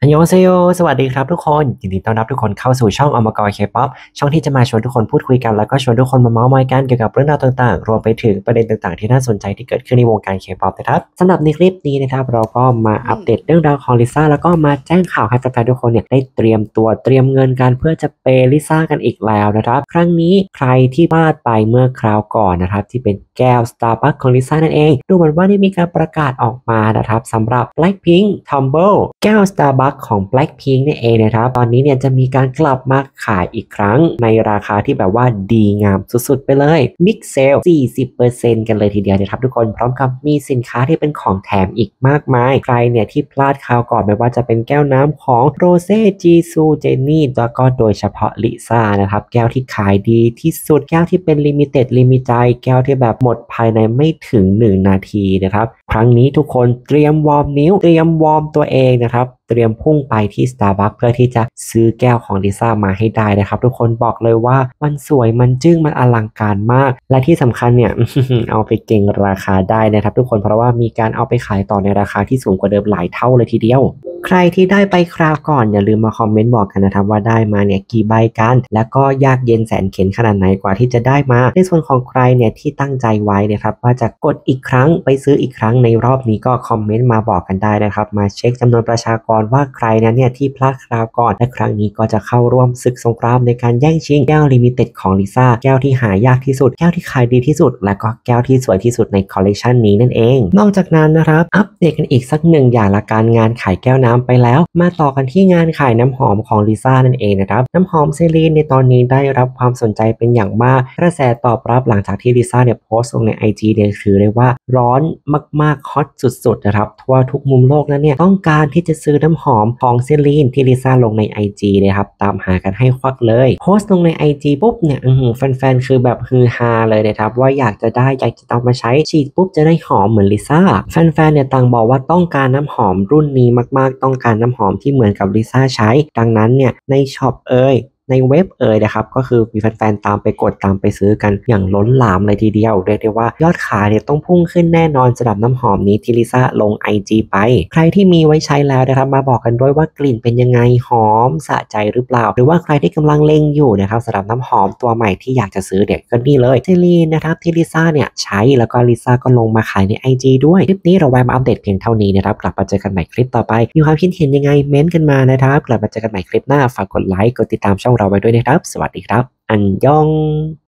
อันยองเซโยสวัสดีครับทุกคนยินดีต้อนรับทุกคนเข้าสู่ช่องอมกรเคป๊อปช่องที่จะมาชวนทุกคนพูดคุยกันแล้วก็ชวนทุกคนมาเมาท์มอยกันเกี่ยวกับเรื่องราวต่างๆรวมไปถึงประเด็นต่างๆที่น่าสนใจที่เกิดขึ้นในวงการเคป๊อปนะครับสำหรับในคลิปนี้นะครับเราก็มาอัปเดตเรื่องราวของลิซ่าแล้วก็มาแจ้งข่าวให้แฟนๆทุกคนเนี่ยได้เตรียมตัวเตรียมเงินกันเพื่อจะเปย์ลิซ่ากันอีกแล้วนะครับครั้งนี้ใครที่พลาดไปเมื่อคราวก่อนนะครับที่เป็นแก้ว Starbucks ของลิซ่านั่นเองดูเหมือนว่าได้มีการประกาศออกมานะครับสำหรับ Blackpink Tumble แก้ว Starbucks ของ Blackpink นี่เองนะครับตอนนี้เนี่ยจะมีการกลับมาขายอีกครั้งในราคาที่แบบว่าดีงามสุดๆไปเลย Big Sale 40% กันเลยทีเดียวนะครับทุกคนพร้อมกับมีสินค้าที่เป็นของแถมอีกมากมายใครเนี่ยที่พลาดคราวก่อนไม่ว่าจะเป็นแก้วน้ำของโรเซ่จีซูเจนนี่แล้วก็โดยเฉพาะลิซ่านะครับแก้วที่ขายดีที่สุดแก้วที่เป็นลิมิเต็ดลิมิใจแก้วที่แบบหมดภายในไม่ถึง1นาทีนะครับครั้งนี้ทุกคนเตรียมวอร์มนิ้วเตรียมวอร์มตัวเองนะครับเตรียมพุ่งไปที่ Starbucks เพื่อที่จะซื้อแก้วของลิซ่ามาให้ได้นะครับทุกคนบอกเลยว่ามันสวยมันจึ้งมันอลังการมากและที่สำคัญเนี่ย เอาไปเก็งราคาได้นะครับทุกคนเพราะว่ามีการเอาไปขายต่อในราคาที่สูงกว่าเดิมหลายเท่าเลยทีเดียวใครที่ได้ไปคราวก่อนอย่าลืมมาคอมเมนต์บอกกันนะครับว่าได้มาเนี่ยกี่ใบกันแล้วก็ยากเย็นแสนเข็ญขนาดไหนกว่าที่จะได้มาในส่วนของใครเนี่ยที่ตั้งใจไว้นะครับว่าจะกดอีกครั้งไปซื้ออีกครั้งในรอบนี้ก็คอมเมนต์มาบอกกันได้นะครับมาเช็คจำนวนประชากรว่าใครนั้นเนี่ยที่พลาดคราวก่อนและครั้งนี้ก็จะเข้าร่วมศึกสงครามในการแย่งชิงแก้วลิมิเต็ดของลิซ่าแก้วที่หายากที่สุดแก้วที่ขายดีที่สุดและก็แก้วที่สวยที่สุดในคอลเลกชันนี้นั่นเองนอกจากนั้นนะครับอัปเดตกันอีกสักหนึ่งอย่างละการงานขายแก้วน้ำไปแล้วมาต่อกันที่งานขายน้ำหอมของลิซ่านั่นเองนะครับน้ำหอมเซรีนในตอนนี้ได้รับความสนใจเป็นอย่างมากกระแสตอบรับหลังจากที่ลิซ่าเนี่ยโพสต์ลงใน IG เนี่ยถือได้ว่าร้อนมากๆฮอตสุดๆนะครับทั่วทุกมุมโลกนั้นเนี่ยต้องการที่จะซื้อน้ำหอมของเซรีนที่ลิซ่าลงใน IG เลยครับตามหากันให้ควักเลยโพสต์ลงใน IG ปุ๊บเนี่ยแฟนๆคือแบบฮือฮาเลยนะครับว่าอยากจะได้อยากจะเอามาใช้ฉีดปุ๊บจะได้หอมเหมือนลิซ่าแฟนๆเนี่ยต่างบอกว่าต้องการน้ำหอมรุ่นนี้มากๆต้องการน้ำหอมที่เหมือนกับลิซ่าใช้ดังนั้นเนี่ยในช็อปในเว็บนะครับก็คือมีแฟนๆตามไปกดตามไปซื้อกันอย่างล้นหลามเลยทีเดียวเรียกได้ว่ายอดขายเนี่ยต้องพุ่งขึ้นแน่นอนสำหรับน้ำหอมนี้ที่ลิซ่าลง IG ไปใครที่มีไว้ใช้แล้วนะครับมาบอกกันด้วยว่ากลิ่นเป็นยังไงหอมสะใจหรือเปล่าหรือว่าใครที่กำลังเล็งอยู่นะครับสำหรับน้ำหอมตัวใหม่ที่อยากจะซื้อเด็กก็นี่เลยเซรีนนะครับที่ลิซ่าเนี่ยใช้แล้วก็ลิซ่าก็ลงมาขายใน IG ด้วยคลิปนี้เราแวะมาอัปเดตเพียงเท่านี้นะครับกลับมาเจอกันใหม่คลิปต่อไปมีความคิดเห็นยังไงเม้นต์กันมานะครับกลับมาเจอกันใหม่คลิปหน้าฝากกดไลค์กดติดตามช่องเราไว้ด้วยนะครับสวัสดีครับอันยอง